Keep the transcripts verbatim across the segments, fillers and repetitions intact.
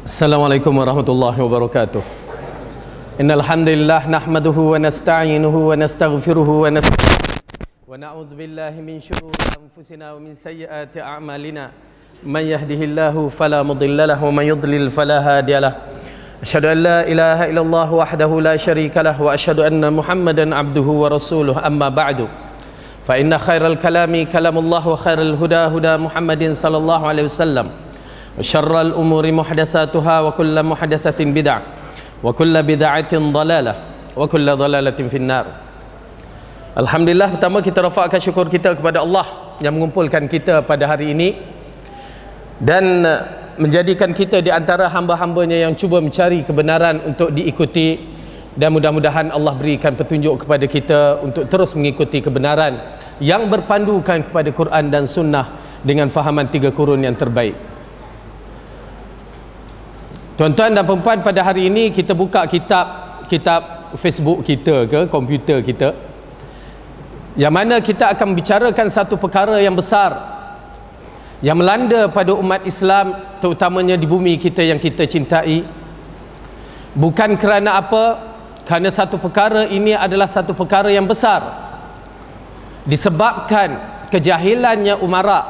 Assalamualaikum warahmatullahi wabarakatuh. Innal hamdalillah nahmaduhu wa nasta'inuhu wa nastaghfiruhu wa nastaghfiruh wa na'udzu billahi min shururi anfusina wa min sayyiati a'malina. Man yahdihillahu fala mudilla lahu wa man yudlil fala hadiyalah. Asyhadu an la ilaha illallah wahdahu la syarika lah wa asyhadu anna Muhammadan abduhu wa rasuluh. Amma ba'du. Fa inna khairal kalami kalamullah wa khairal huda huda Muhammadin sallallahu alaihi wasallam. Syarrul umuri muhdatsatuha wa kullu muhdatsatin bid'ah wa kullu bid'atin dhalalah wa kullu dhalalatin finnar. Alhamdulillah, pertama kita rafa'kan syukur kita kepada Allah yang mengumpulkan kita pada hari ini dan menjadikan kita di antara hamba-hambanya yang cuba mencari kebenaran untuk diikuti, dan mudah-mudahan Allah berikan petunjuk kepada kita untuk terus mengikuti kebenaran yang berpandukan kepada Quran dan Sunnah dengan fahaman tiga kurun yang terbaik. Tuan-tuan dan perempuan, pada hari ini kita buka kitab kitab Facebook kita ke komputer kita, yang mana kita akan membicarakan satu perkara yang besar yang melanda pada umat Islam, terutamanya di bumi kita yang kita cintai. Bukan kerana apa? Kerana satu perkara ini adalah satu perkara yang besar, disebabkan kejahilannya umara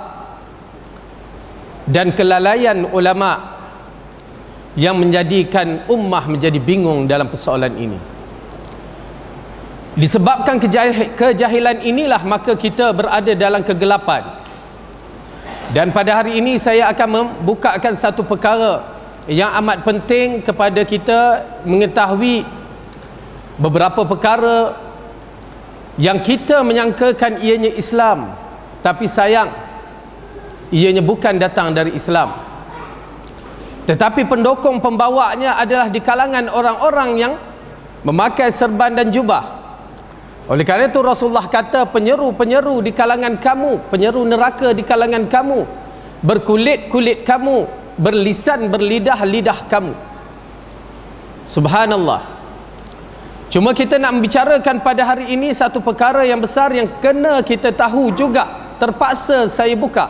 dan kelalaian ulama yang menjadikan ummah menjadi bingung dalam persoalan ini. Disebabkan kejah kejahilan inilah maka kita berada dalam kegelapan. Dan pada hari ini saya akan membukakan satu perkara yang amat penting kepada kita mengetahui beberapa perkara yang kita menyangkakan ianya Islam, tapi sayang ianya bukan datang dari Islam, tetapi pendokong pembawanya adalah di kalangan orang-orang yang memakai serban dan jubah. Oleh kerana itu Rasulullah kata, penyeru-penyeru di kalangan kamu, penyeru neraka di kalangan kamu, berkulit-kulit kamu, berlisan berlidah lidah kamu. Subhanallah. Cuma kita nak membicarakan pada hari ini satu perkara yang besar yang kena kita tahu juga. Terpaksa saya buka.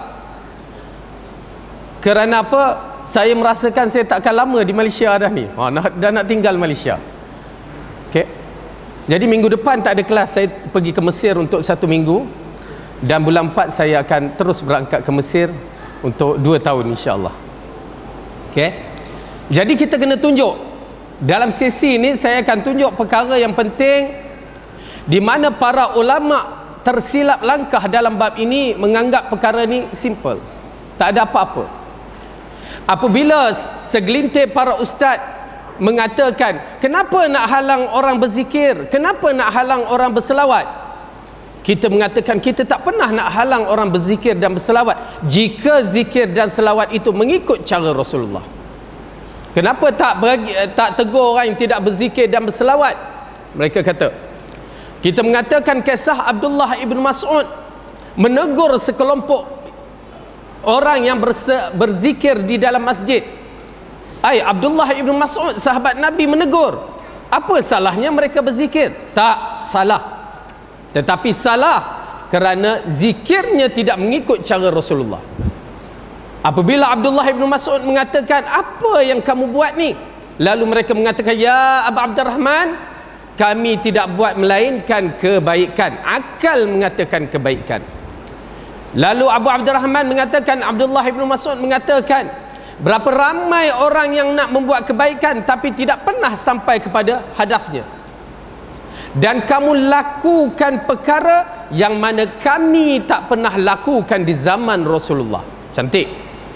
Kerana apa? Saya merasakan saya takkan lama di Malaysia dah ni. Ha, nak, dah nak tinggal Malaysia. Okey. Jadi minggu depan tak ada kelas, saya pergi ke Mesir untuk satu minggu, dan bulan empat saya akan terus berangkat ke Mesir untuk dua tahun insya-Allah. Okey. Jadi kita kena tunjuk dalam sesi ini, saya akan tunjuk perkara yang penting di mana para ulama tersilap langkah dalam bab ini, menganggap perkara ni simple, tak ada apa-apa. Apabila segelintir para ustaz mengatakan, kenapa nak halang orang berzikir, kenapa nak halang orang berselawat, kita mengatakan kita tak pernah nak halang orang berzikir dan berselawat jika zikir dan selawat itu mengikut cara Rasulullah. Kenapa tak bagi, tak tegur orang yang tidak berzikir dan berselawat? Mereka kata, kita mengatakan kisah Abdullah ibn Mas'ud menegur sekelompok orang yang berzikir di dalam masjid. Ai Abdullah ibn Mas'ud, sahabat Nabi, menegur. Apa salahnya mereka berzikir? Tak salah. Tetapi salah kerana zikirnya tidak mengikut cara Rasulullah. Apabila Abdullah ibn Mas'ud mengatakan, apa yang kamu buat ni? Lalu mereka mengatakan, ya Abu Abdurrahman, kami tidak buat melainkan kebaikan. Akal mengatakan kebaikan. Lalu Abu Abdurrahman mengatakan, Abdullah ibn Mas'ud mengatakan, berapa ramai orang yang nak membuat kebaikan tapi tidak pernah sampai kepada hadafnya, dan kamu lakukan perkara yang mana kami tak pernah lakukan di zaman Rasulullah. Cantik.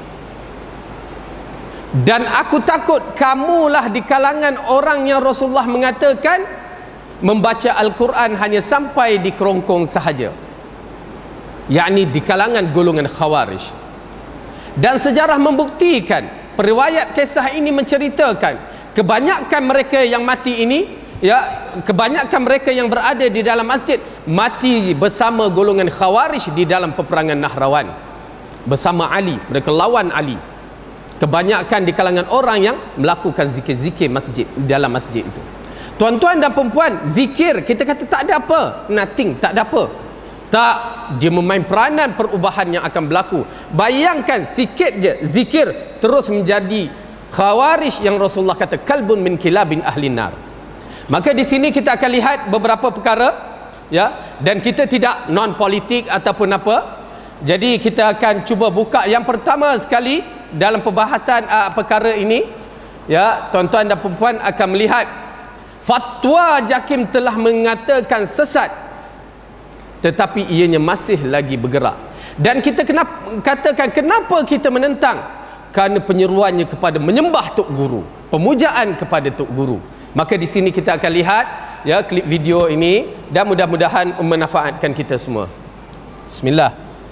Dan aku takut kamulah di kalangan orang yang Rasulullah mengatakan membaca Al-Quran hanya sampai di kerongkong sahaja, yakni di kalangan golongan Khawarij. Dan sejarah membuktikan, periwayat kisah ini menceritakan kebanyakan mereka yang mati ini, ya, kebanyakan mereka yang berada di dalam masjid mati bersama golongan Khawarij di dalam peperangan Nahrawan bersama Ali. Mereka lawan Ali. Kebanyakan di kalangan orang yang melakukan zikir-zikir masjid, dalam masjid itu. Tuan-tuan dan perempuan, zikir kita kata tak ada apa, nothing, tak ada apa. Tak, dia memain peranan perubahan yang akan berlaku. Bayangkan sikit je zikir terus menjadi Khawarij yang Rasulullah kata kalbun min kilabin ahli nar. Maka di sini kita akan lihat beberapa perkara, ya, dan kita tidak non politik ataupun apa. Jadi kita akan cuba buka yang pertama sekali dalam pembahasan uh, perkara ini, ya, tuan-tuan dan puan-puan akan melihat fatwa JAKIM telah mengatakan sesat, tetapi ianya masih lagi bergerak. Dan kita kenapa katakan kenapa kita menentang? Kerana penyeruannya kepada menyembah tok guru, pemujaan kepada tok guru. Maka di sini kita akan lihat, ya, klip video ini, dan mudah-mudahan memanfaatkan kita semua. Bismillah.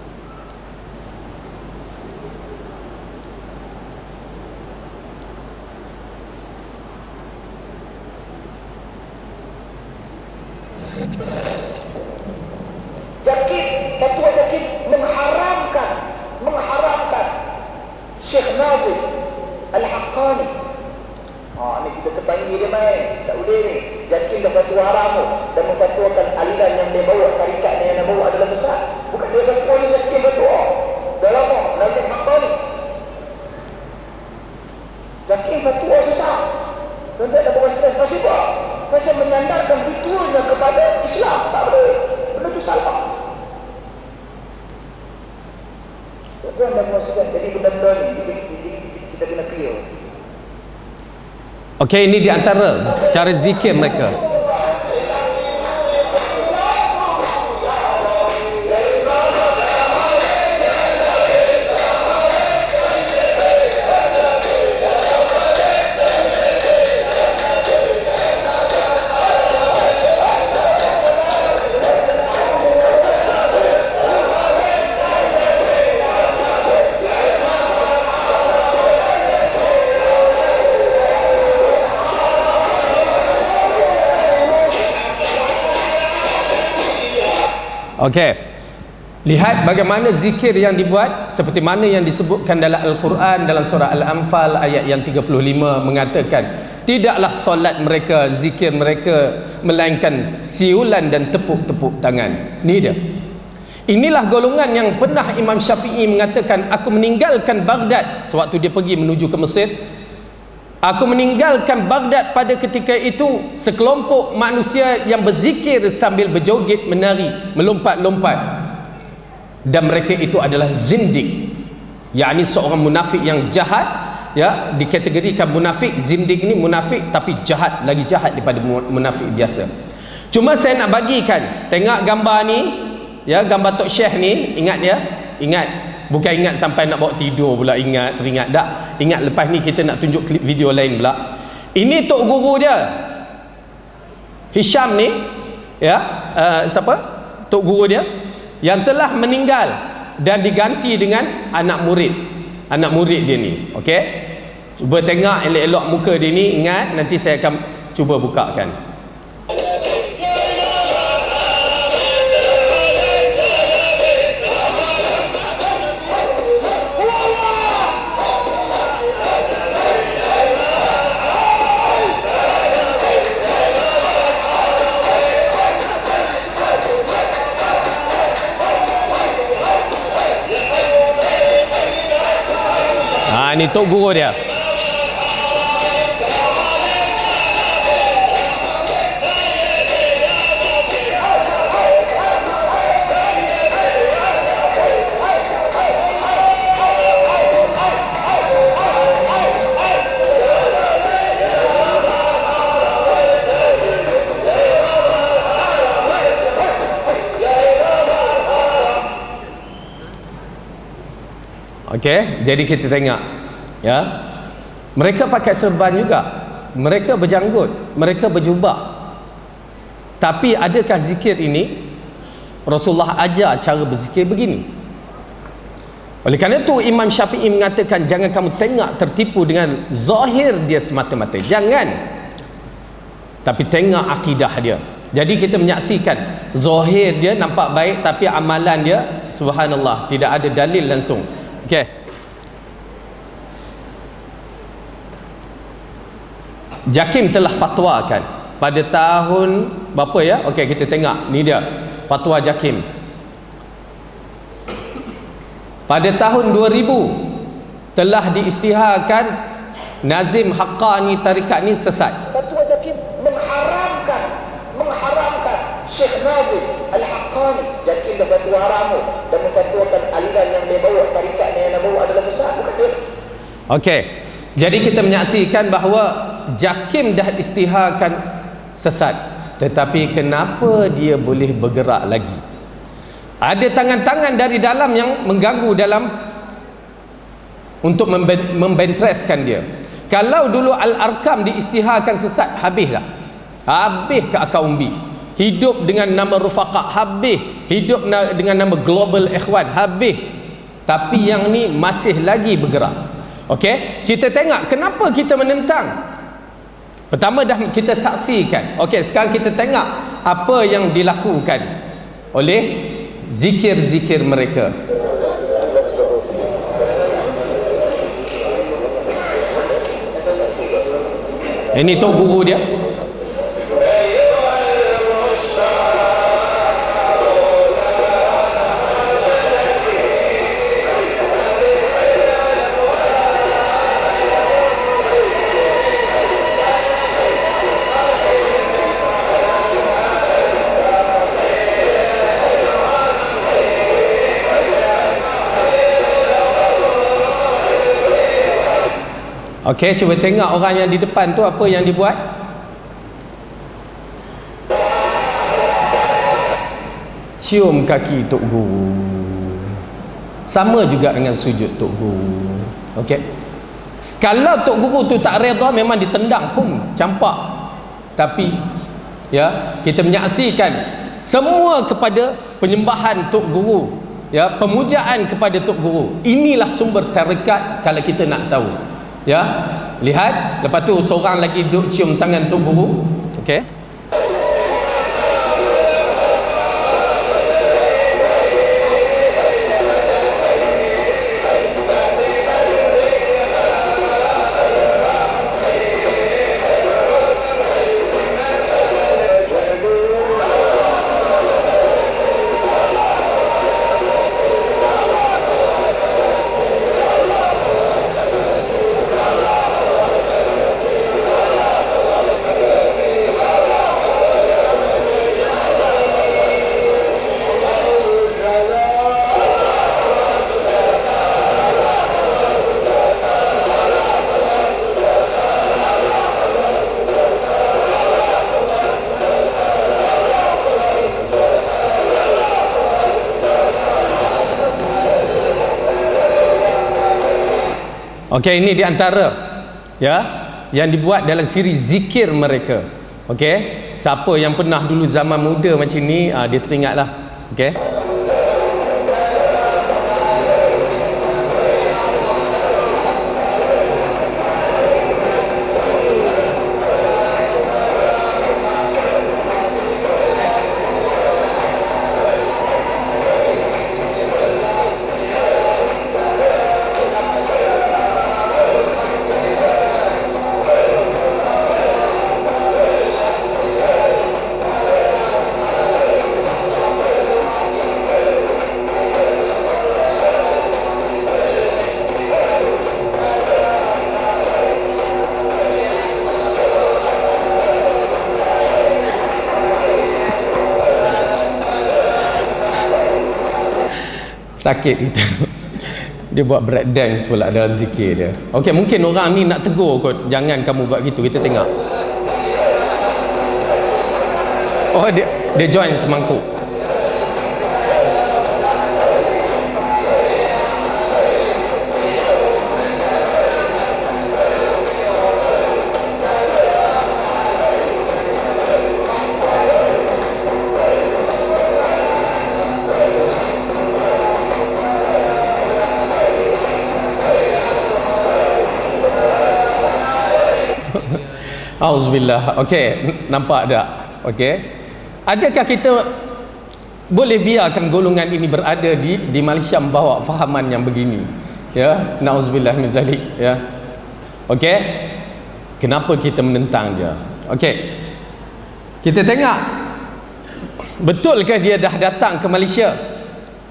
JAKIM, fatwa JAKIM mengharamkan mengharamkan Syekh Nazim Al-Haqqani. Ha, ni kita terpanggil dia main. Tak boleh ni. JAKIM dah fatwa haram dan memfatwakan aliran yang dia bawa, tarikat yang dia bawa adalah sesat. Bukan dia fatwa ni, JAKIM fatwa. Dah lama Nazim Haqqani. JAKIM fatwa sesat. Tuan-tuan dan puan sekalian, pasal apa? Pasal menyandarkan ritualnya kepada Islam. Tak boleh. Benda tu salah. Tuan-tuan dan puan sekalian, jadi benda-benda ni kita, kita, kita, kita kena clear. Okey, ini di antara cara zikir mereka. Okey, lihat bagaimana zikir yang dibuat, seperti mana yang disebutkan dalam Al-Quran, dalam surah Al-Anfal ayat yang tiga puluh lima mengatakan, tidaklah solat mereka, zikir mereka melainkan siulan dan tepuk-tepuk tangan. Ni dia. Inilah golongan yang pernah Imam Syafi'i mengatakan, aku meninggalkan Baghdad sewaktu dia pergi menuju ke Mesir. Aku meninggalkan Baghdad pada ketika itu sekelompok manusia yang berzikir sambil berjoget, menari, melompat-lompat. Dan mereka itu adalah zindik, yakni seorang munafik yang jahat, ya, dikategorikan munafik. Zindik ini munafik tapi jahat, lagi jahat daripada munafik biasa. Cuma saya nak bagikan, tengok gambar ni, ya, gambar Tok Syekh ni, ingat ya, ingat. Bukan ingat sampai nak bawa tidur pula, ingat, teringat. Tak, ingat lepas ni kita nak tunjuk klip video lain pula. Ini tok guru dia, Hisham ni, ya, uh, siapa? Tok guru dia yang telah meninggal dan diganti dengan anak murid. Anak murid dia ni, okey? Cuba tengok elok-elok muka dia ni, ingat, nanti saya akan cuba bukakan. Ini tok guru dia. Okey, jadi kita tengok, ya, mereka pakai serban juga, mereka berjanggut, mereka berjubah. Tapi adakah zikir ini Rasulullah ajar cara berzikir begini? Oleh kerana itu Imam Syafi'i mengatakan, jangan kamu tengok tertipu dengan zahir dia semata-mata, jangan, tapi tengok akidah dia. Jadi kita menyaksikan zahir dia nampak baik, tapi amalan dia subhanallah tidak ada dalil langsung. Okey, JAKIM telah fatwakan pada tahun berapa ya? Okey, kita tengok ni dia fatwa JAKIM pada tahun dua ribu telah diisytiharkan Nazim Haqqani tarikat ni sesat. Fatwa JAKIM mengharamkan mengharamkan Syekh Nazim Al-Haqqani. JAKIM dah fatwa haram dan memfatwakan aliran yang dia bawa, tarikat yang dia bawa adalah sesat, bukan dia. Okey. Jadi kita menyaksikan bahawa JAKIM dah istiharkan sesat, tetapi kenapa dia boleh bergerak lagi? Ada tangan-tangan dari dalam yang mengganggu dalam untuk membentreskan dia. Kalau dulu Al-Arkam diistiharkan sesat, habislah. Habis ke akar umbi. Hidup dengan nama Rufaqah, habis. Hidup dengan nama Global Ikhwan, habis. Tapi yang ni masih lagi bergerak. Okey, kita tengok kenapa kita menentang. Pertama dah kita saksikan. Okey, sekarang kita tengok apa yang dilakukan oleh zikir-zikir mereka. Ini tok guru dia. Okey, cuba tengok orang yang di depan tu apa yang dibuat. Cium kaki tok guru. Sama juga dengan sujud tok guru. Okey. Kalau tok guru tu tak redha, memang ditendang pun campak. Tapi ya, kita menyaksikan semua kepada penyembahan tok guru, ya, pemujaan kepada tok guru. Inilah sumber tarekat kalau kita nak tahu. Ya, lihat, lepas tu seorang lagi duduk cium tangan tok guru. Okey. Okey, ini di antara ya yang dibuat dalam siri zikir mereka. Okey, siapa yang pernah dulu zaman muda macam ni, ah, dia teringatlah. Okey. Sakit itu. Dia buat break dance pula dalam zikir dia. Okey, mungkin orang ni nak tegur kot, jangan kamu buat gitu. Kita tengok. Oh, dia dia join semangkuk. Auzubillah. Okey, nampak tak? Okey. Adakah kita boleh biarkan golongan ini berada di di Malaysia membawa fahaman yang begini? Ya, nauzubillah min zalik, ya. Okey. Kenapa kita menentang dia? Okey. Kita tengok betulkah dia dah datang ke Malaysia?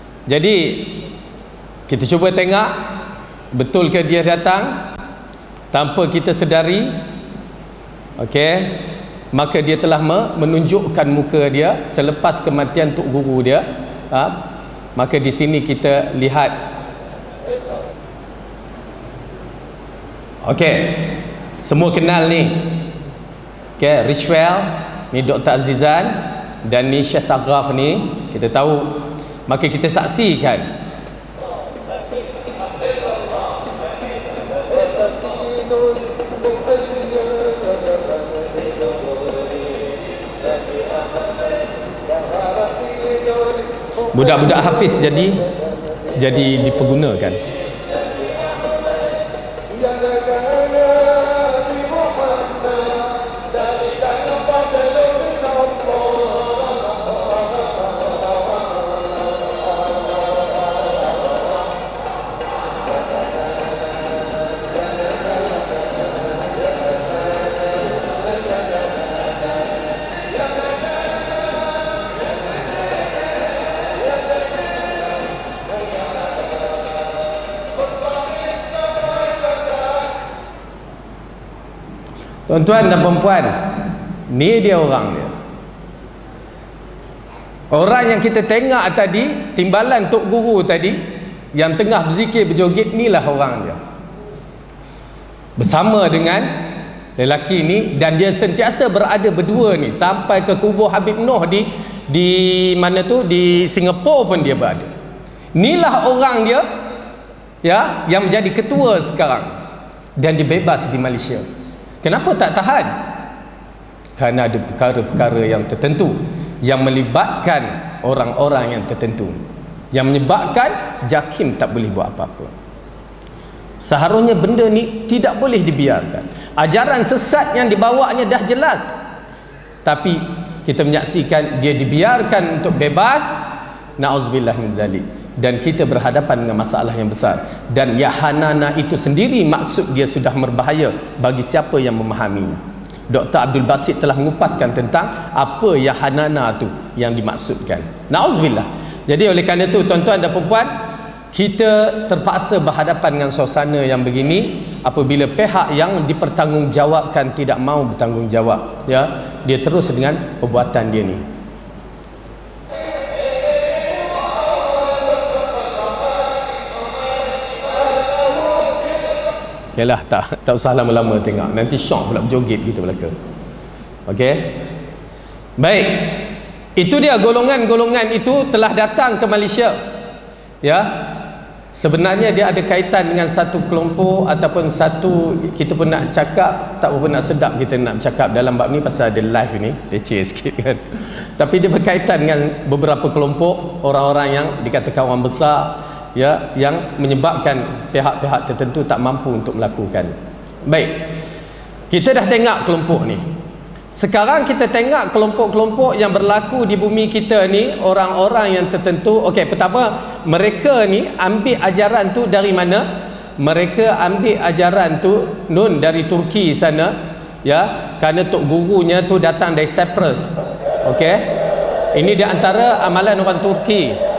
Jadi kita cuba tengok betulkah dia datang? tanpa kita sedari, okey, maka dia telah menunjukkan muka dia selepas kematian tok guru dia. Ha? Maka di sini kita lihat, okey, semua kenal ni, okey, Richwell ni, Doktor Azizan, dan ni Syekh Sagraf ni, kita tahu. Maka kita saksikan budak-budak hafiz jadi jadi dipergunakan. Tuan-tuan dan perempuan, ni dia orang dia. Orang yang kita tengok tadi, timbalan tok guru tadi, yang tengah berzikir berjoget, inilah orang dia. Bersama dengan lelaki ni, dan dia sentiasa berada berdua ni sampai ke kubur Habib Noh di di mana tu, di Singapura pun dia berada. Inilah orang dia, ya, yang menjadi ketua sekarang, dan dia bebas di Malaysia. Kenapa tak tahan? Kerana ada perkara-perkara yang tertentu yang melibatkan orang-orang yang tertentu, yang menyebabkan JAKIM tak boleh buat apa-apa. Seharusnya benda ni tidak boleh dibiarkan. Ajaran sesat yang dibawanya dah jelas, tapi kita menyaksikan dia dibiarkan untuk bebas. Na'udzubillah min dzalik. Dan kita berhadapan dengan masalah yang besar, dan yahanana itu sendiri maksud dia sudah berbahaya bagi siapa yang memahami. Doktor Abdul Basit telah mengupaskan tentang apa yahanana tu yang dimaksudkan. Na'udzubillah. Jadi oleh kerana itu, tuan-tuan dan perempuan, kita terpaksa berhadapan dengan suasana yang begini apabila pihak yang dipertanggungjawabkan tidak mau bertanggungjawab, ya, dia terus dengan perbuatan dia ni. Yalah, tak tak usah lama-lama tengok, nanti syok pula berjoget kita belaka. Okey, baik, itu dia golongan-golongan itu telah datang ke Malaysia, ya. Sebenarnya dia ada kaitan dengan satu kelompok ataupun satu, kita pun nak cakap tak berapa nak sedap kita nak cakap dalam bab ni pasal ada live ni, leceh sikit kan. Tapi dia berkaitan dengan beberapa kelompok orang-orang yang dikatakan orang besar, ya, yang menyebabkan pihak-pihak tertentu tak mampu untuk melakukan. Baik, kita dah tengok kelompok ni. Sekarang kita tengok kelompok-kelompok yang berlaku di bumi kita ni, orang-orang yang tertentu. Okey, pertama, mereka ni ambil ajaran tu dari mana? Mereka ambil ajaran tu nun dari Turki sana, ya, kerana tok gurunya tu datang dari Cyprus. Okey, ini di antara amalan orang Turki.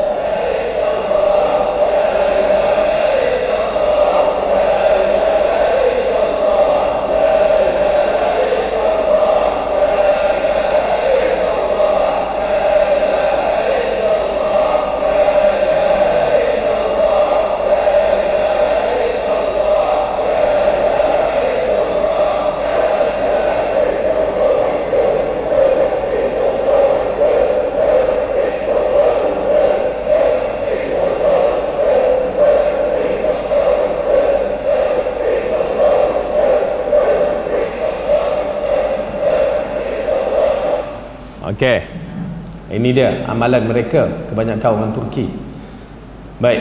Okey, ini dia amalan mereka, kebanyakan orang Turki. Baik,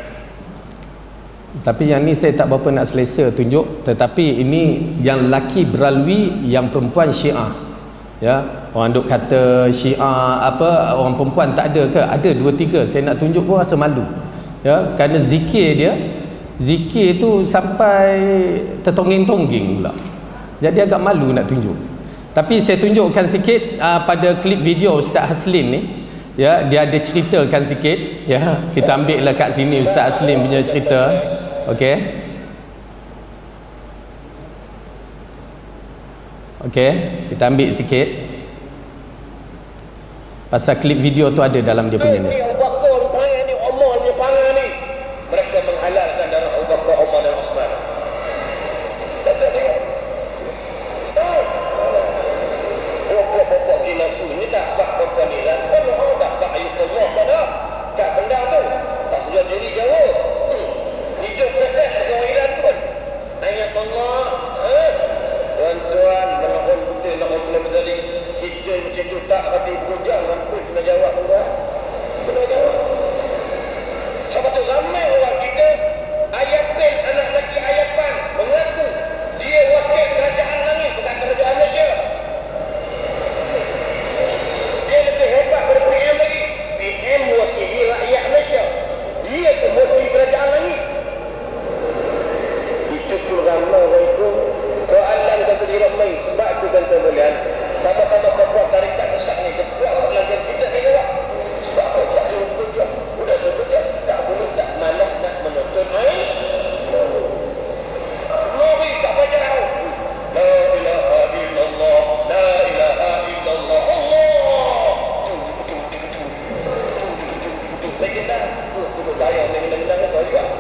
tapi yang ni saya tak berapa nak selesa tunjuk, tetapi ini yang lelaki beralui, yang perempuan Syiah, ya. Orang duk kata Syiah apa, orang perempuan tak ada ke? Ada dua tiga, saya nak tunjuk pun rasa malu, ya, kerana zikir dia, zikir tu sampai tertongging-tongging pula, jadi agak malu nak tunjuk. Tapi saya tunjukkan sikit uh, pada klip video Ustaz Haslin ni, ya, dia ada ceritakan sikit, ya, kita ambil lah kat sini Ustaz Haslin punya cerita. Okey, Okey, kita ambil sikit. Pasal klip video tu ada dalam dia punya ni. Ni Abu Bakar rupanya ni, Umar punya pangan ni. Mereka menghalalkan darah Abu Bakar, Umar dan Osman. Tak tak tengok. Bapak-bapak dinasu ni tak bapak ni lah. Kalau orang tak tak ayat Allah pada kat pendang tu. Tak sedar diri jauh. Hmm. Hidup kesat kejahiran pun. Ayat Allah. Eh? Tuan-tuan, menahan betul nak orang tadi. Kita macam tu tak hati berujang. Mampu nak jawab enggak? Kena jawab. Sebab tu ramai orang kita ayat pen, anak lelaki ayat pan mengaku dia wakil kerajaan langit, bukan kerajaan Malaysia. Dia lebih hebat daripada P M lagi. P M wakili rakyat Malaysia. Dia tu mewakili kerajaan langit. Itu pun ramai orang itu. Soalan kata dia ramai. Sebab tu tuan-tuan sekalian, tambah-tambah perempuan tarikat sesat ni, dia buat soalan yang kita tak jawab. Sebab apa? Tak boleh bekerja. Udah bekerja. Tak boleh, tak malas nak menonton air. Lori tak baca tahu. La ilaha illallah. La ilaha illallah. Allah. Legenda. Oh, sudah bayar legenda-legenda ni tahu juga.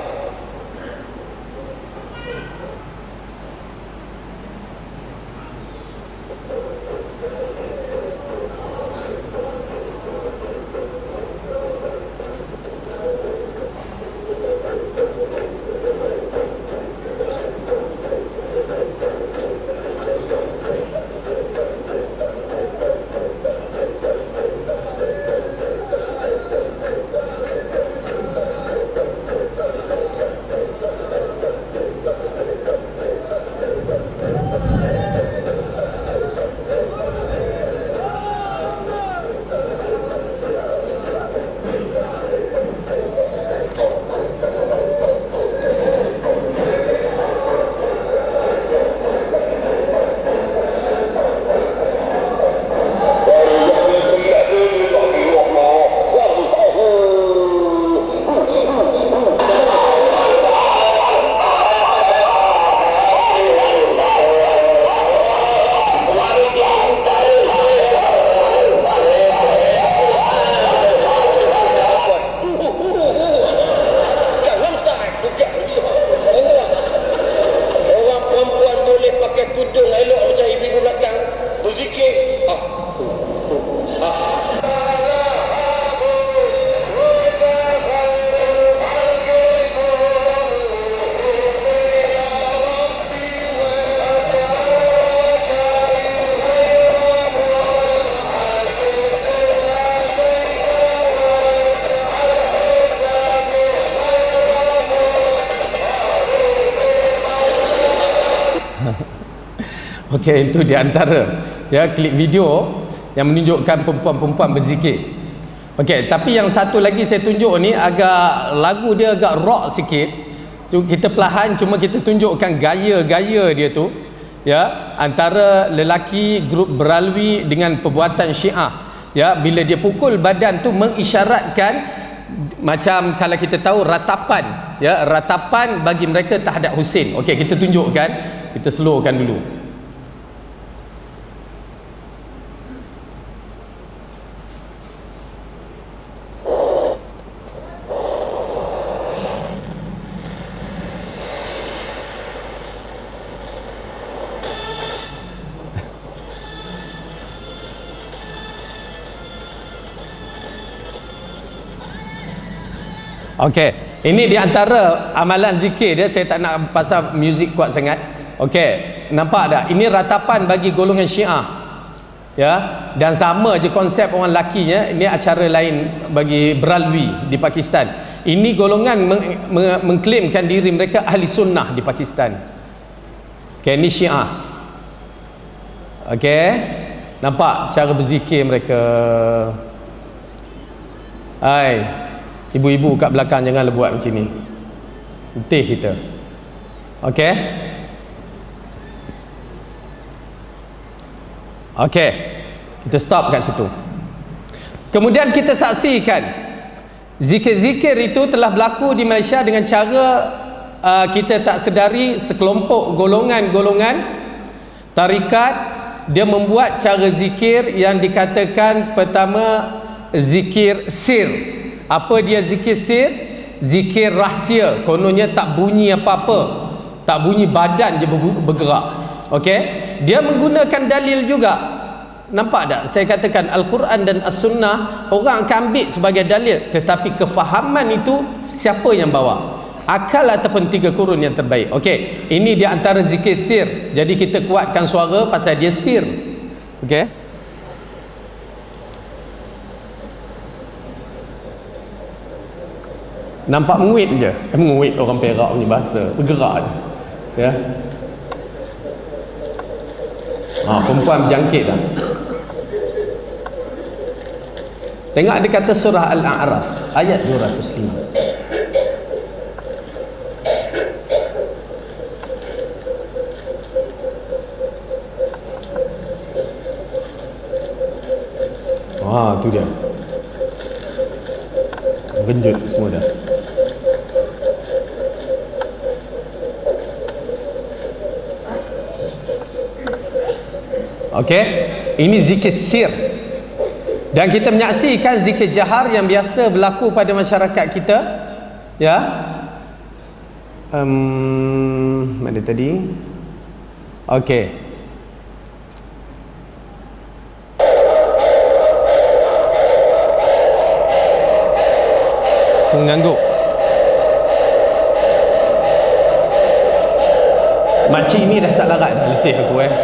Okey, itu di antara ya klip video yang menunjukkan perempuan-perempuan berzikir. Okey, tapi yang satu lagi saya tunjuk ni agak lagu dia agak rock sikit. Kita perlahan cuma kita tunjukkan gaya-gaya dia tu ya, antara lelaki grup Beralwi dengan perbuatan Syiah. Ya, bila dia pukul badan tu mengisyaratkan macam kalau kita tahu ratapan ya, ratapan bagi mereka terhadap Husain. Okey, kita tunjukkan, kita slowkan dulu. Okey, ini di antara amalan zikir dia. Saya tak nak pasal muzik kuat sangat. Okey, nampak tak? Ini ratapan bagi golongan Syiah. Ya, dan sama je konsep orang lakinya. Ini acara lain bagi Beralwi di Pakistan. Ini golongan meng, meng, mengklaimkan diri mereka ahli sunnah di Pakistan. Okey, ini Syiah. Okey, nampak cara berzikir mereka. Hai, ibu-ibu kat belakang janganlah buat macam ni. Letih kita. Okey. Okey. Kita stop kat situ. Kemudian kita saksikan zikir-zikir itu telah berlaku di Malaysia dengan cara uh, kita tak sedari sekelompok golongan-golongan tarikat dia membuat cara zikir yang dikatakan pertama zikir sir. Apa dia zikir sir? Zikir rahsia, kononnya tak bunyi apa-apa, tak bunyi, badan je bergerak. Okey, dia menggunakan dalil juga. Nampak tak saya katakan Al-Quran dan As-Sunnah orang akan ambil sebagai dalil, tetapi kefahaman itu siapa yang bawa? Akal ataupun tiga kurun yang terbaik. Okey, ini di antara zikir sir. Jadi kita kuatkan suara pasal dia sir. Okey, nampak menguit je, eh, menguit orang Perak punya bahasa, bergerak je ya. Ha, perempuan berjangkit dah. Tengok dia kata surah Al-A'raf ayat dua ratus lima. Wah, tu dia. Genjut semua dah. Okey, ini zikir sir. Dan kita menyaksikan zikir jahar yang biasa berlaku pada masyarakat kita. Ya. Um, mana tadi? Okey. Mengangguk. Makcik ni dah tak larat dah, letih aku eh.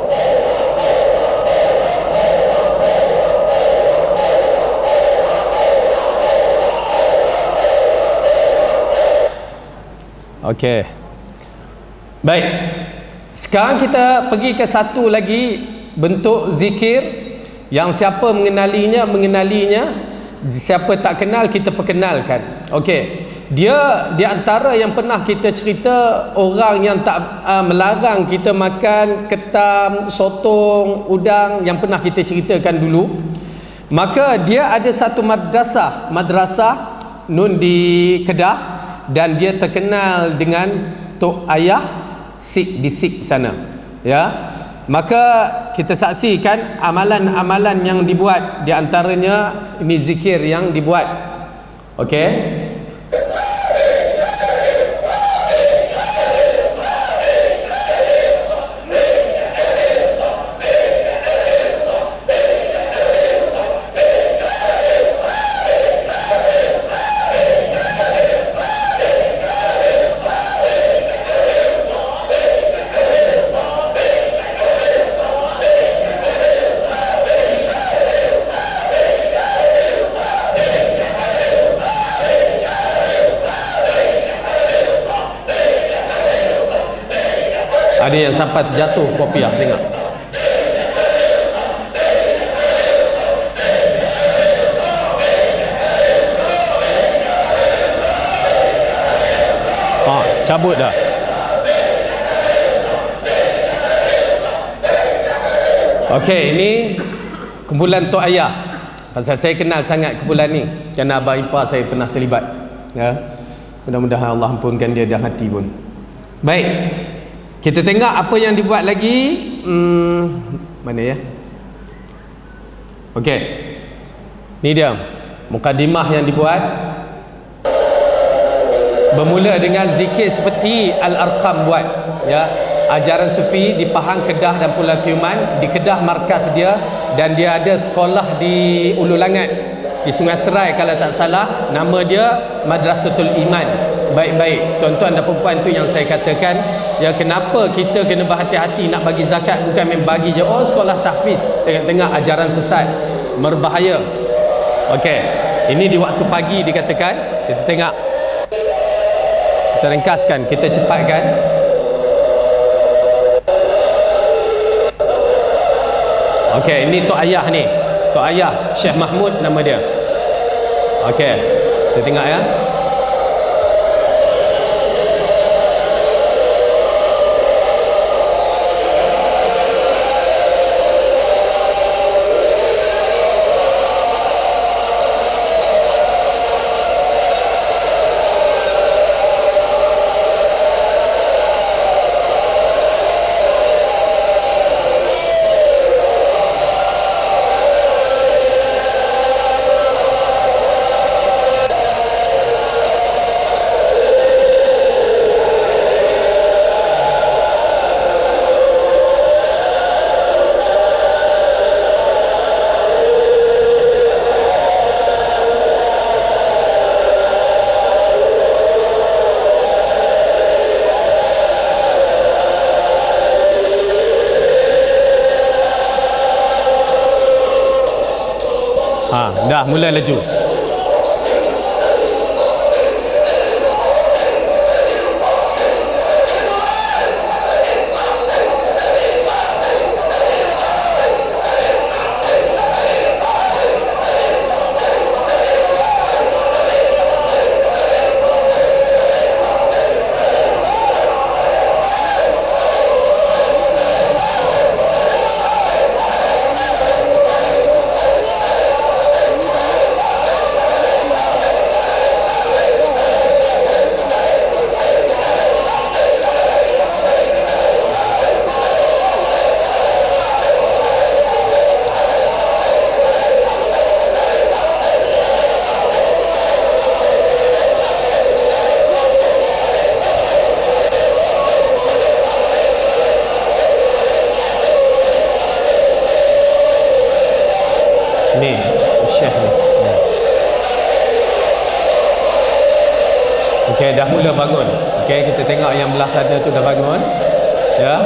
Okey. Baik. Sekarang kita pergi ke satu lagi bentuk zikir yang siapa mengenalinya mengenalinya, siapa tak kenal kita perkenalkan. Okey. Dia di antara yang pernah kita cerita orang yang tak uh, melarang kita makan ketam, sotong, udang yang pernah kita ceritakan dulu. Maka dia ada satu madrasah, madrasah nun di Kedah, dan dia terkenal dengan Tok Ayah Sik di Sik sana. Ya. Maka kita saksikan amalan-amalan yang dibuat, di antaranya ini zikir yang dibuat. Okey. Ada yang sampai terjatuh kopiah, tengok. Ah, cabut dah. Okey, ini kumpulan Tok Ayah. Pasal saya kenal sangat kumpulan ni, kerana abang ipar saya pernah terlibat. Ya. Mudah-mudahan Allah ampunkan dia dan hati pun. Baik. Kita tengok apa yang dibuat lagi. hmm, Mana ya? Okey, ni dia mukadimah yang dibuat. Bermula dengan zikir seperti Al-Arqam buat, ya. Ajaran Sufi di Pahang, Kedah dan Pulau Tiuman. Di Kedah markas dia, dan dia ada sekolah di Ulu Langat, di Sungai Serai kalau tak salah. Nama dia Madrasatul Iman. Baik-baik tuan-tuan dan perempuan, tu yang saya katakan, ya, kenapa kita kena berhati-hati nak bagi zakat. Bukan main bagi je, oh sekolah tahfiz, tengok-tengok ajaran sesat, berbahaya. Okey, ini di waktu pagi dikatakan. Kita tengok, kita ringkaskan, kita cepatkan. Okey, ini Tok Ayah ni, Tok Ayah Syekh Mahmud nama dia. Okey, kita tengok ya. Dah mula laju. Ni Syekh ni. Okey, dah mula bangun. Okey, kita tengok yang belah sana tu dah bangun. Ya.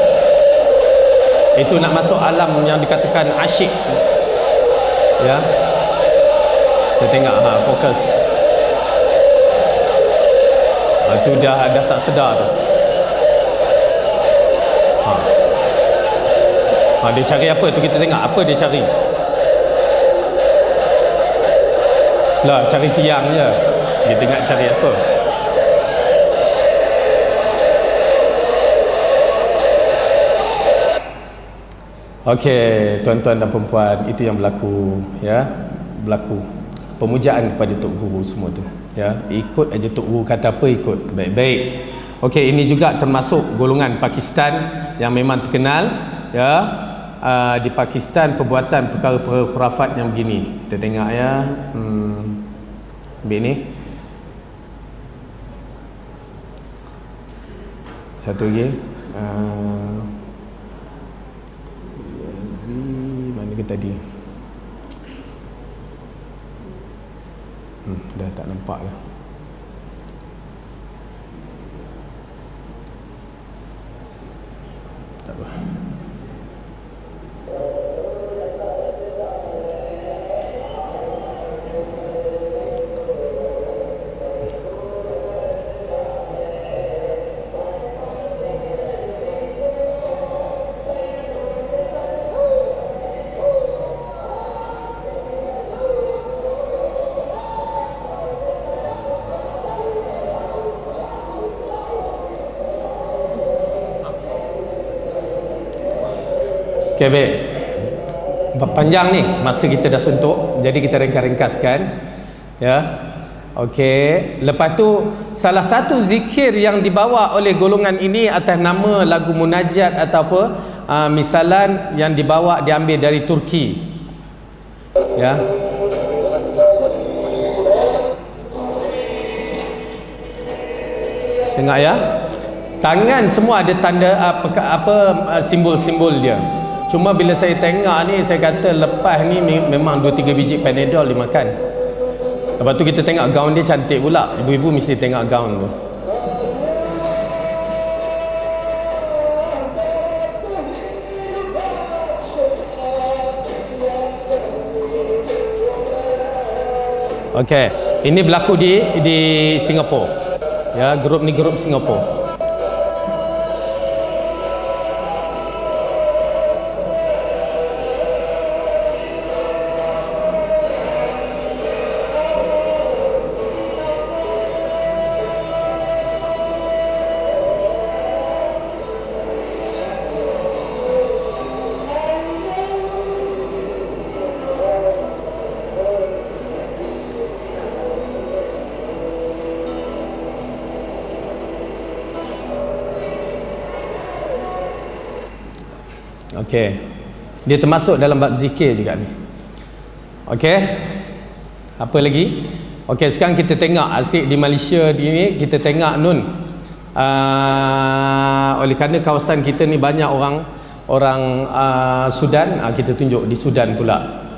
Itu nak masuk alam yang dikatakan asyik. Ya. Kita tengok ha, fokus. Ha, tu dah dah tak sedar tu. Ha. Ha, dia cari apa tu, kita tengok apa dia cari. Lah, cari tiang je. Dia tengok cari apa. Okey, tuan-tuan dan perempuan, itu yang berlaku, ya. Berlaku pemujaan kepada Tok Guru semua tu, ya. Ikut aja Tok Guru kata apa, ikut. Baik-baik. Okey, ini juga termasuk golongan Pakistan yang memang terkenal, ya. Uh, di Pakistan perbuatan perkara-perkara khurafat yang begini. Kita tengok ya. Hmm. Ambil ni. Satu lagi. Uh, mana ke tadi? Hmm, dah tak nampak dah. Tak apa. Okay, baik. Panjang ni masa kita dah sentuh, jadi kita ringkas-ringkaskan, ya. Okey, lepas tu salah satu zikir yang dibawa oleh golongan ini atas nama lagu munajat atau apa, uh, misalan yang dibawa diambil dari Turki, ya. Tengok ya, tangan semua ada tanda apa apa simbol-simbol dia. Cuma bila saya tengok ni, saya kata lepas ni memang dua tiga biji Panadol dimakan. Lepas tu kita tengok gaun dia cantik pula. Ibu-ibu mesti tengok gaun tu. Okey, ini berlaku di di Singapura. Ya, grup ni grup Singapura. Okey. Dia termasuk dalam bab zikir juga ni. Okey. Apa lagi? Okey, sekarang kita tengok asyik di Malaysia ni, kita tengok nun. Uh, oleh kerana kawasan kita ni banyak orang orang uh, Sudan, uh, kita tunjuk di Sudan pula.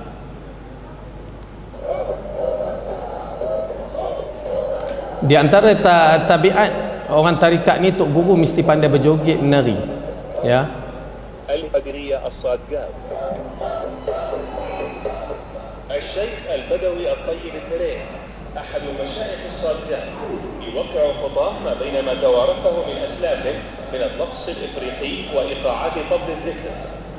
Di antara ta tabiat orang tarikat ni, Tok Guru mesti pandai berjoget menari. Ya. القدرية الصادقات الشيخ البدوي الطيب الثري أحد مشايخ الصالحين يوقع خطاه ما بين ما توارثه من أسلافه من النقص الإفريقي وإيقاعات فضل الذكر.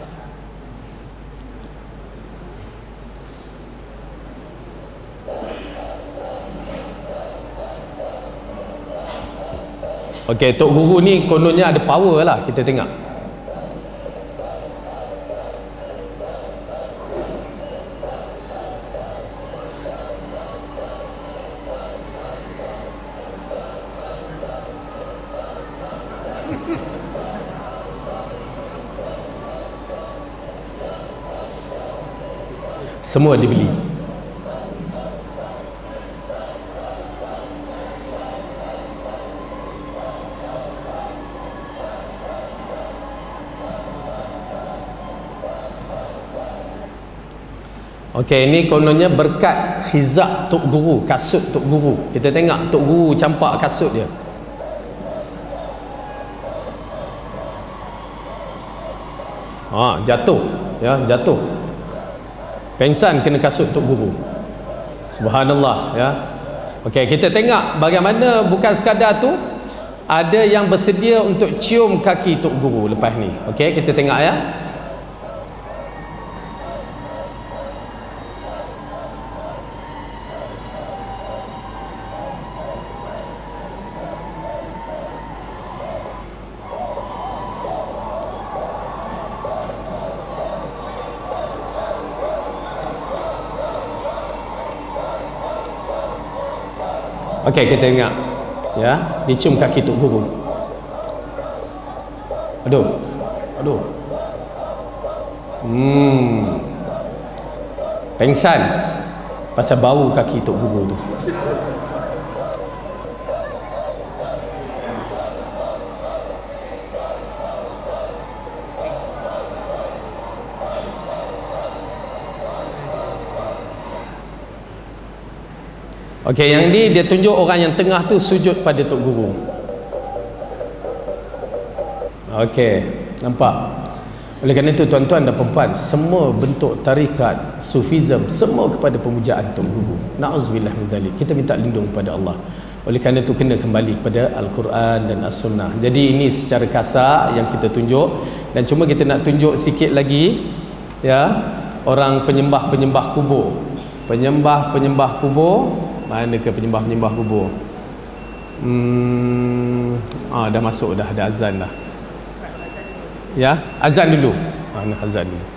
Okey, Tok Guru ni kononnya ada power lah, kita tengok. Semua dibeli. Okey, ini kononnya berkat khizak Tok Guru, kasut Tok Guru. Kita tengok Tok Guru campak kasut dia. Ha, jatuh, ya, jatuh. Pengsan kena kasut Tok Guru. Subhanallah, ya. Okey, kita tengok bagaimana bukan sekadar tu, ada yang bersedia untuk cium kaki Tok Guru lepas ni. Okey, kita tengok ya. Okey, kita tengok ya, dicium kaki Tok Guru. Aduh. Aduh. Hmm. Pengsan pasal bau kaki Tok Guru tu. Okey, yang ni dia tunjuk orang yang tengah tu sujud pada Tok Guru. Okey, nampak? Oleh kerana itu tuan-tuan dan puan-puan, semua bentuk tarikat, sufism, semua kepada pemujaan Tok Guru. Na'udzubillah min dzalik. Kita minta lindung kepada Allah. Oleh kerana itu kena kembali kepada Al-Quran dan As-Sunnah. Jadi ini secara kasar yang kita tunjuk, dan cuma kita nak tunjuk sikit lagi ya, orang penyembah-penyembah kubur. Penyembah-penyembah kubur, mana ke penyembah-penyembah kubur? Hmm, ah dah masuk dah, ada azan dah. Ya, azan dulu. Mana ah, azan dulu.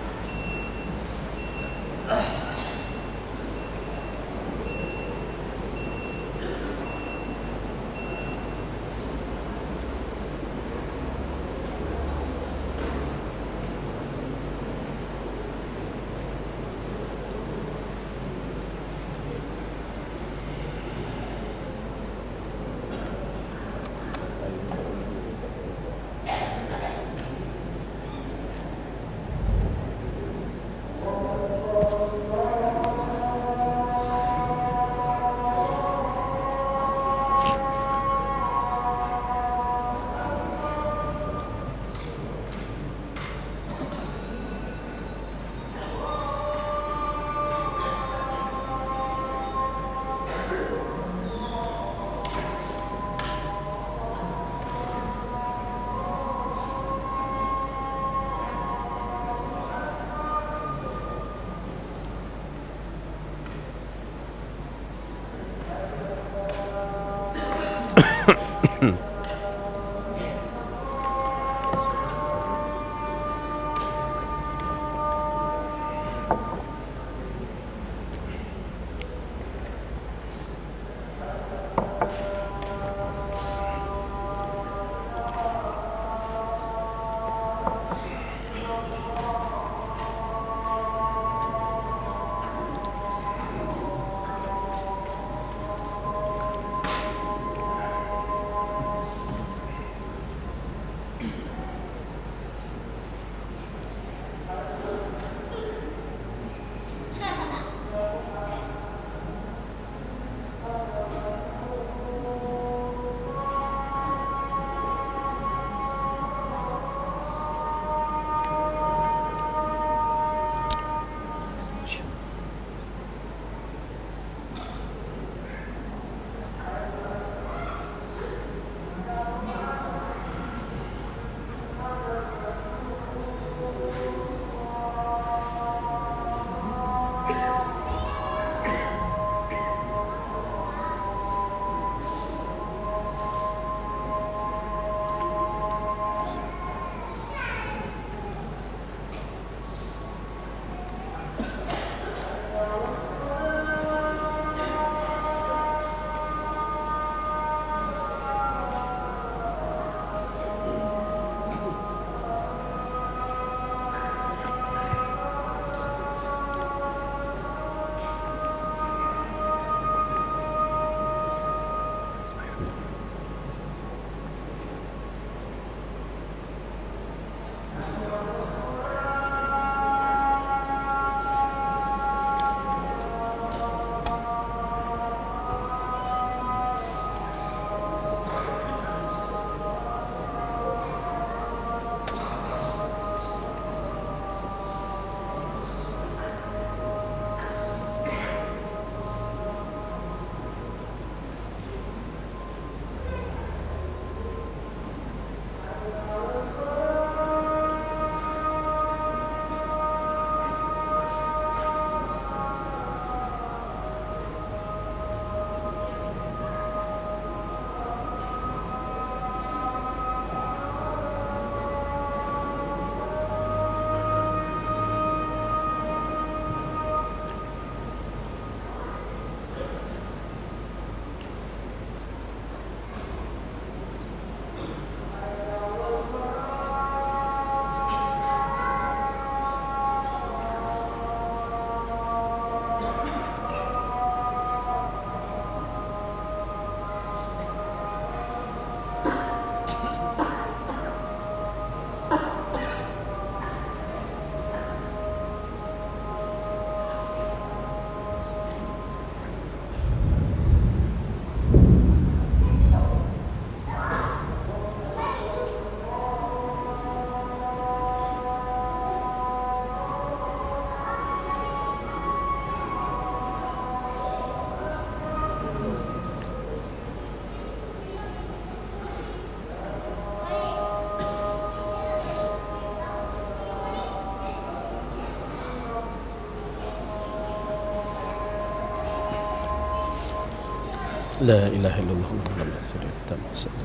La ilaha illallah Muhammadur Rasulullah.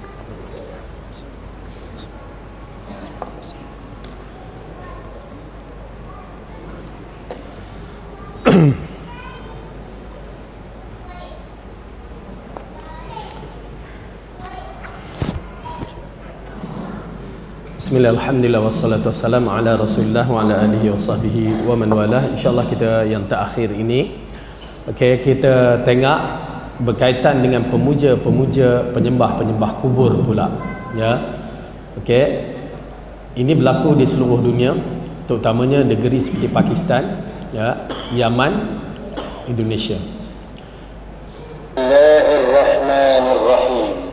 Bismillah, alhamdulillah, wassalatu wassalamu ala rasulillah wa ala alihi wa sahbihi wa man walah. InsyaAllah kita yang terakhir ini, okay, kita tengok berkaitan dengan pemuja-pemuja, penyembah-penyembah kubur pula, ya. Okay, ini berlaku di seluruh dunia, terutamanya negeri seperti Pakistan, ya, Yaman, Indonesia. Bismillahirrahmanirrahim.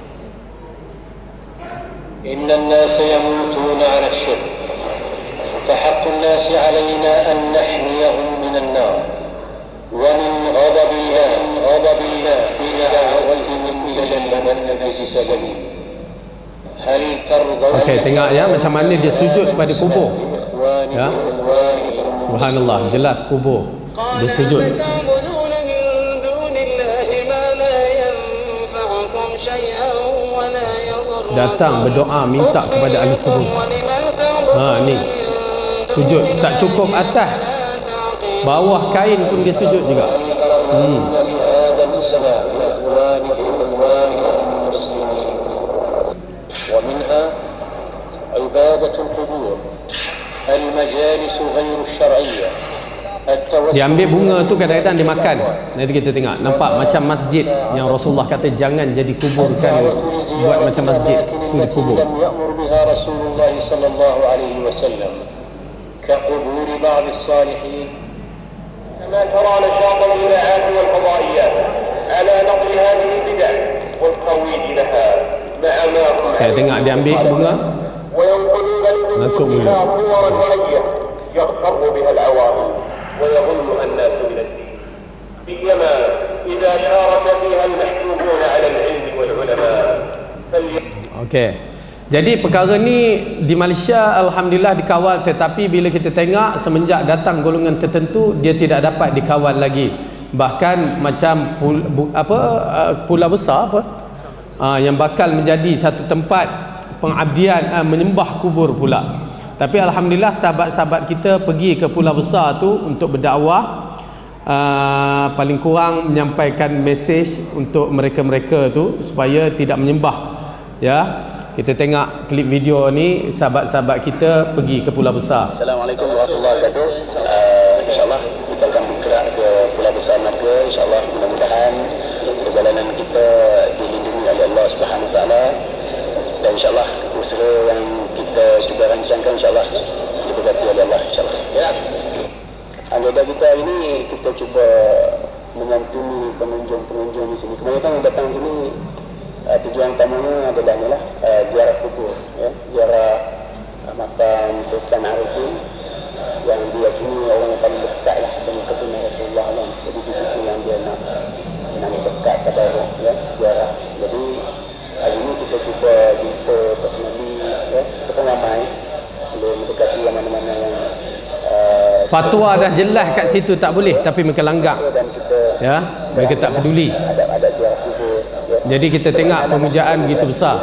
إن الناس يموتون على الشرك فحق الناس علينا أن نحميهم من النار ومن غضب الله غضب الله بدعوتهم إلى الجنة بسببه هل ترضون. Okey, tengok ya macam mana dia sujud pada kubur. Ya. Subhanallah, jelas kubur. Dia sujud. Datang berdoa minta kepada ahli kubur. Ha ni. Sujud tak cukup atas, bawah kain pun dia sujud juga. Hmm. ومنها عبادة القبور المجالس غير الشرعية. Dia ambil bunga tu kadang-kadang dia makan. Nanti kita tengok, nampak macam masjid yang Rasulullah kata jangan jadi kuburkan, buat macam masjid tu dikubur. Rasulullah sallallahu alaihi wasallam كقبور بعض الصالحين كما ترى نشاط الإذاعات والفضائيات على نقل هذه البدع والترويج لها مع ما Okay, tengok dia ambil bunga, masuk mulut. يغتر بها العوام ويظن الناس من الدين بينما إذا شارك فيها المحجوبون على العلم والعلماء. Okey. Jadi perkara ni di Malaysia alhamdulillah dikawal, tetapi bila kita tengok semenjak datang golongan tertentu dia tidak dapat dikawal lagi. Bahkan macam pul, bu, apa uh, Pulau Besar apa uh, yang bakal menjadi satu tempat pengabdian uh, menyembah kubur pula. Tapi alhamdulillah sahabat-sahabat kita pergi ke Pulau Besar tu untuk berdakwah, uh, paling kurang menyampaikan mesej untuk mereka-mereka tu supaya tidak menyembah, ya. Kita tengok klip video ni, sahabat-sahabat kita pergi ke Pulau Besar. Assalamualaikum warahmatullahi wabarakatuh. uh, InsyaAllah kita akan bergerak ke Pulau Besar Melaka. InsyaAllah mudah-mudahan perjalanan kita dilindungi oleh Allah Subhanahu Wa Taala, dan insyaAllah usaha yang kita cuba rancangkan insyaAllah diberkati oleh Allah insyaAllah. Ya. Agenda kita ini kita cuba menyantuni pengunjung-pengunjung di sini. Kebanyakan yang datang sini uh, tujuan utamanya adalah inilah uh, ziarah kubur, ya, ziarah uh, makam Sultan Arifin yang diyakini orang yang paling dekat lah dengan keturunan Rasulullah lah. Jadi di situ yang dia nak nak dekat tabaruk, ya, ziarah. Jadi hari ini kita cuba jumpa personally, ya, kita pun ramai boleh mendekati yang mana-mana yang uh, fatwa dah jelas kat situ tak boleh, tapi mereka langgar, dan kita, ya, mereka tak peduli. Ada-ada ziarah kubur, ya. Jadi kita tengok pemujaan begitu besar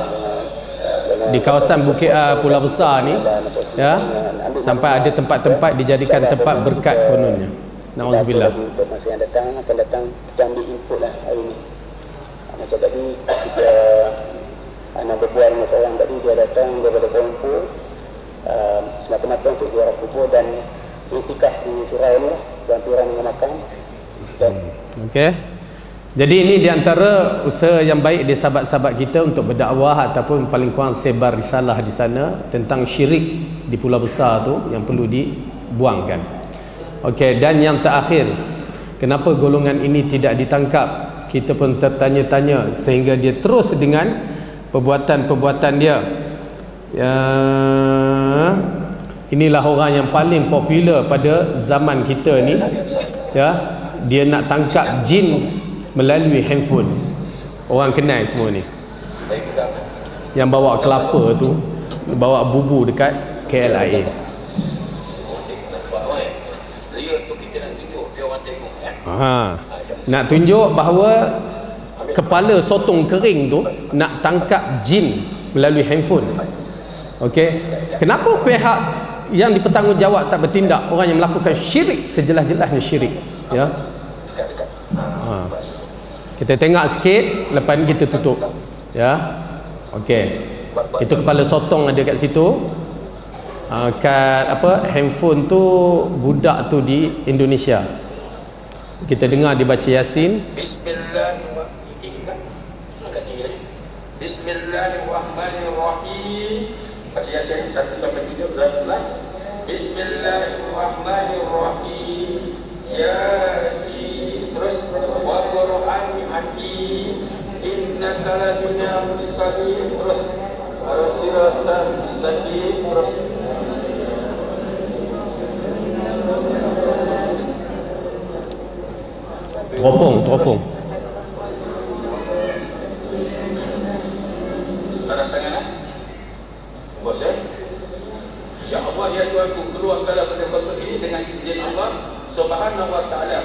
di kawasan Bukit uh, Pulau Besar ni, ya, sampai ada tempat-tempat dijadikan tempat berkat kononnya. Nauzubillah. Untuk masa yang datang akan datang kita ambil input lah hari ini. Macam tadi kita anak berbual dengan seorang tadi, dia datang daripada Kuala Lumpur uh, semata-mata untuk ziarah kubur dan iktikaf di surau ni lah, berhampiran dengan makam. hmm. Okey. Jadi ini di antara usaha yang baik dari sahabat-sahabat kita untuk berdakwah ataupun paling kurang sebar risalah di sana tentang syirik di Pulau Besar tu yang perlu dibuangkan. Okey, dan yang terakhir, kenapa golongan ini tidak ditangkap? Kita pun tertanya-tanya sehingga dia terus dengan perbuatan-perbuatan dia. Ya, inilah orang yang paling popular pada zaman kita ni. Ya, dia nak tangkap jin melalui handphone. Orang kenal semua ni. Yang bawa kelapa tu, bawa bubu dekat K L I A. Ha, nak tunjuk bahawa kepala sotong kering tu nak tangkap jin melalui handphone. Okey, kenapa pihak yang dipertanggungjawab tak bertindak? Orang yang melakukan syirik, sejelas-jelasnya syirik, ya. Ha. Kita tengok sikit, lepas ni kita tutup, ya. Okey, itu kepala sotong ada kat situ. Uh, kat apa, handphone tu budak tu di Indonesia. Kita dengar dia baca Yasin. Bismillahirrahmanirrahim. Bismillahirrahmanirrahim. Baca Yasin satu sampai tiga belas. Bismillahirrahmanirrahim. Yasin. Terus wa Qur'anil hakim. Innaka laminal mursalin. Terus siratan mustaqim. Terus Teropong, teropong. Tanda tangan, bos ya. Ya Allah, ya Tuhanku, keluarkanlah pada kotak ini dengan izin Allah Subhanahu wa Ta'ala.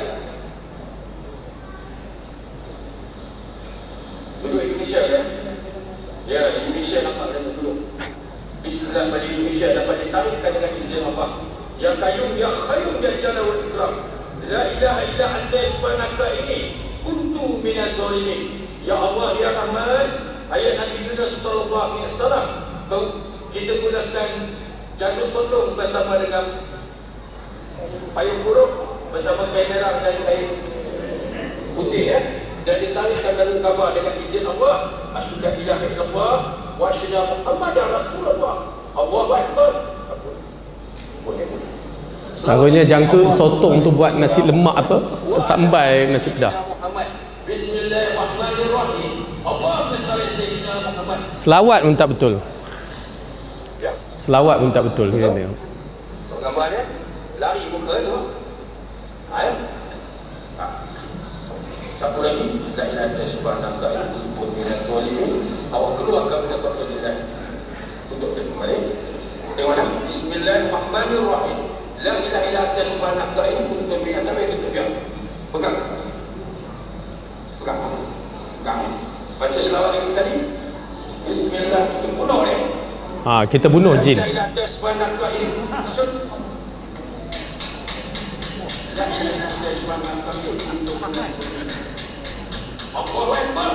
Duduk Indonesia ya. Ya, Indonesia nampak dan duduk. Islam pada Indonesia dapat ditarikkan dengan izin Allah. Ya Qayyum, ya Qayyum, ya Jalal wal Ikram. La ilaha illa anta subhanaka ini kuntu minaz zalimin. Ya Allah, ya Rahman, ayat Nabi Yunus sallallahu alaihi wasallam, kau kita gunakan jantung sotong bersama dengan payung buruk bersama kain merah dan kain putih ya, dan ditarikkan dalam kabar dengan izin Allah. Asyhadu la ilaha illallah wa asyhadu Muhammadar Rasulullah. Allahu akbar. Boleh boleh. Selalunya jangka sotong tu buat nasi lemak apa? Sambai nasi pedas. Bismillahirrahmanirrahim. Allahumma shalli sayyidina Muhammad. Selawat pun tak betul. Selawat pun tak betul. Kita tengok. Gambar dia lari muka tu. Ayo. Satu lagi, la ilaha illallah subhanaka kuntu minaz zalimin. Awak keluarkan pada kotak ini. Untuk kembali. Tengok lagi. Bismillahirrahmanirrahim. La ilaha illa anta subhanaka inni kuntu minaz zalimin. Pegang. Pegang. Pegang. Baca selawat lagi sekali. Bismillah. Kita bunuh dia. Ha, kita bunuh jin. La ilaha illa anta subhanaka inni maksud. La ilaha illa anta subhanaka inni kuntu minaz zalimin. Allahu akbar.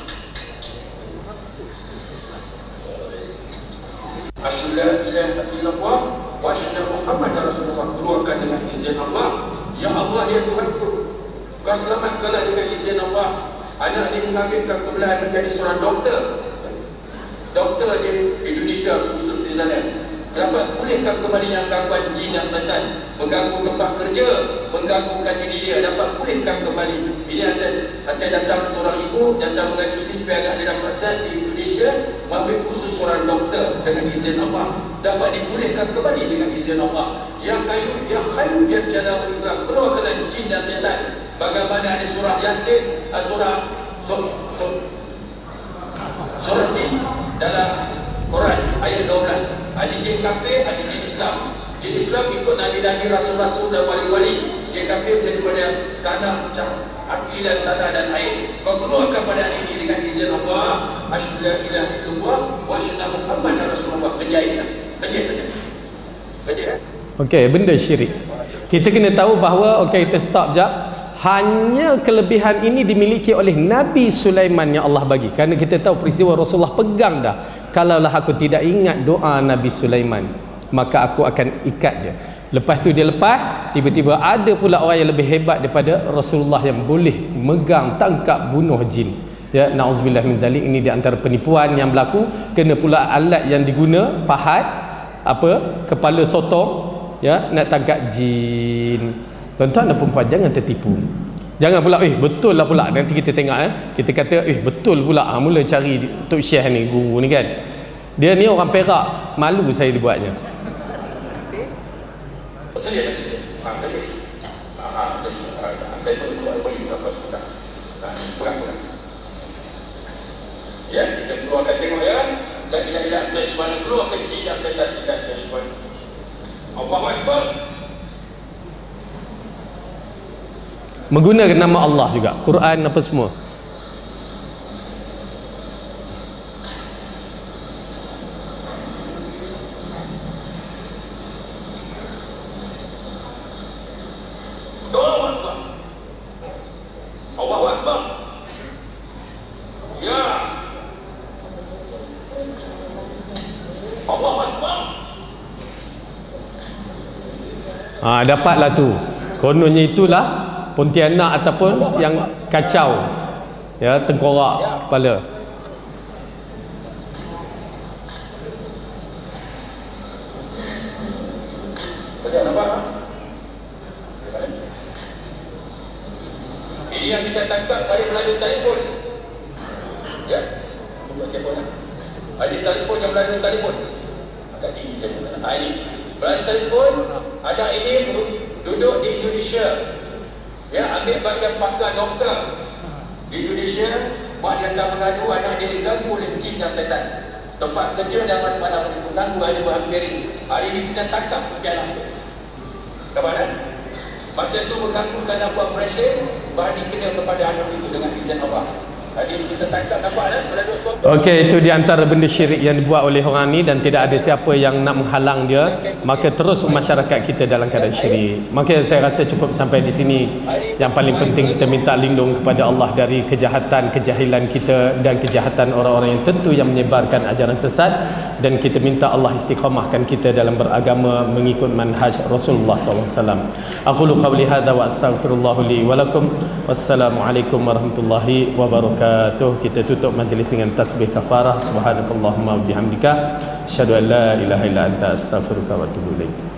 Asyhadu la ilaha illallah wa asyhadu Muhammadar Rasulullah. Keluarkan dengan izin Allah. Ya Allah, ya Tuhanku, kau selamatkanlah dengan izin Allah anak ini mengambilkan kebelahan menjadi seorang doktor. Doktor di Indonesia khusus di sana. Kenapa? Pulihkan kembali yang gangguan jin dan setan, mengganggu tempat kerja, mengganggukan diri dia, dapat pulihkan kembali. Ini atas atas datang seorang ibu datang mengadu sini supaya anak dia dapat sihat di Indonesia, mengambil khusus seorang doktor dengan izin Allah, dapat dipulihkan kembali dengan izin Allah. Ya Qayyum, ya Qayyum, ya Jalal wal Ikram. Keluarkan jin dan setan. Bagaimana ada surah Yasin, surah surah jin dalam Quran ayat dua belas. Ada jin kafir, ada jin Islam. Jin Islam ikut nabi-nabi, rasul-rasul dan wali-wali. Jin kafir daripada tanah, api dan tanah dan air. Kau keluarkan pada ini dengan izin Allah. Asyhadu la ilaha illallah wa asyhadu Muhammadar Rasulullah. Kerjain lah. Kerja saja. Kerja eh? Okey, benda syirik. Kita kena tahu bahawa, okey, kita stop jap. Hanya kelebihan ini dimiliki oleh Nabi Sulaiman yang Allah bagi. Kerana kita tahu peristiwa Rasulullah pegang dah. Kalaulah aku tidak ingat doa Nabi Sulaiman, maka aku akan ikat dia. Lepas tu dia lepas, tiba-tiba ada pula orang yang lebih hebat daripada Rasulullah yang boleh megang, tangkap, bunuh jin. Ya, na'udzubillah min dzalik. Ini di antara penipuan yang berlaku. Kena pula alat yang diguna, pahat, apa, kepala sotong, ya, nak tangkap jin. Tuan-tuan dan perempuan, jangan tertipu. Jangan pula, eh betul lah pula, nanti kita tengok eh. Kita kata, eh betul pula, ha, mula cari Tok Syekh ni, guru ni kan. Dia ni orang Perak, malu saya dibuatnya. Saya dah sini. Ha, tadi. Ha, tadi. Saya pun buat bagi apa sudah. Ha, pegang-pegang. Ya, kita keluarkan tengok ya. La ilaha illa anta subhanaka, keluarkan jin dan setan illa anta subhanaka. Allahu akbar. Menggunakan nama Allah juga, Quran apa semua. Ha, dapatlah tu. Kononnya itulah Pontianak ataupun yang kacau. Ya, tengkorak kepala. Ini yang kita tangkap dari melalui telefon. Ya, buat telefon. Ada telefon yang melalui telefon. Agak tinggi telefon. Ha, ini melalui telefon. Ada ini duduk di Indonesia. Ya, ambil bagian pakar doktor di Indonesia. Mak dia akan mengadu anak dia diganggu oleh jin dan setan. Tempat kerja dan mana-mana mengganggu ada berhampir. Hari ini kita tangkap perjalanan itu. Kepada masa itu mengganggu kerana buat presen, bahan dikena kepada anak itu dengan izin Allah. Jadi kita tangkap nampak kan melalui foto. Okey, itu di antara benda syirik yang dibuat oleh orang ni dan tidak ada siapa yang nak menghalang dia, maka terus masyarakat kita dalam keadaan syirik. Maka saya rasa cukup sampai di sini. Yang paling penting kita minta lindung kepada Allah dari kejahatan, kejahilan kita dan kejahatan orang-orang yang tentu yang menyebarkan ajaran sesat, dan kita minta Allah istiqamahkan kita dalam beragama mengikut manhaj Rasulullah sallallahu alaihi wasallam. Aqulu qawli hadza wa astaghfirullah li wa lakum. Wassalamualaikum warahmatullahi wabarakatuh. Kita tutup majlis dengan tasbih kafarah. Subhanakallahumma wa bihamdika asyhadu an la ilaha illa anta astaghfiruka wa atubu ilaik.